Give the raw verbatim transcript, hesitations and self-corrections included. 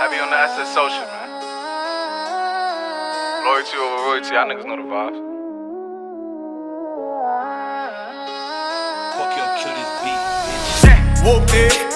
Heavy on the S S social, man. Loyalty over royalty, y'all niggas know the vibes. Fuck your kill this beat, bitch. Whooped it.